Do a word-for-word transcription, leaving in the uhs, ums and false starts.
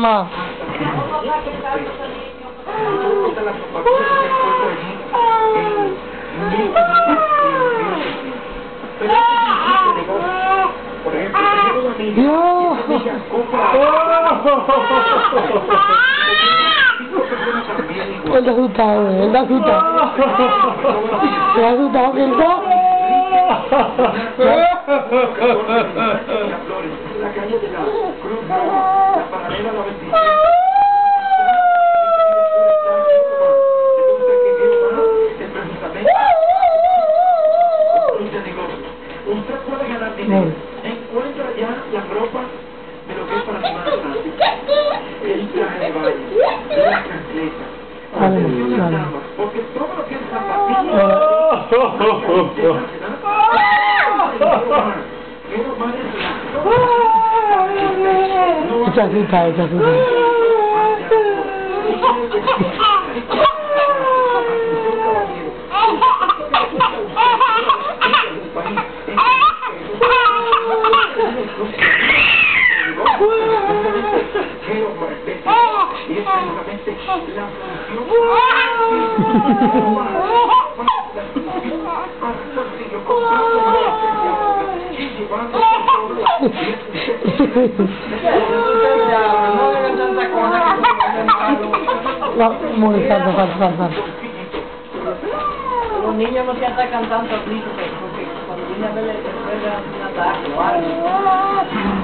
Ajá. Dios. Él está asustado, él está asustado. Se ha asustado que él está. La calle de la Cruz, la paralela a la veinticinco. Usted puede ganar dinero. Encuentra ya la ropa de lo que es para Semana Santa. El traje de baile, la chancleta, las damas, porque todo lo que es zapatillas. Está asustado, está asustado. Y es precisamente la Muy salto, salto, salto. Los niños no se atacan tanto a ti porque cuando viene a ver el ataque o algo.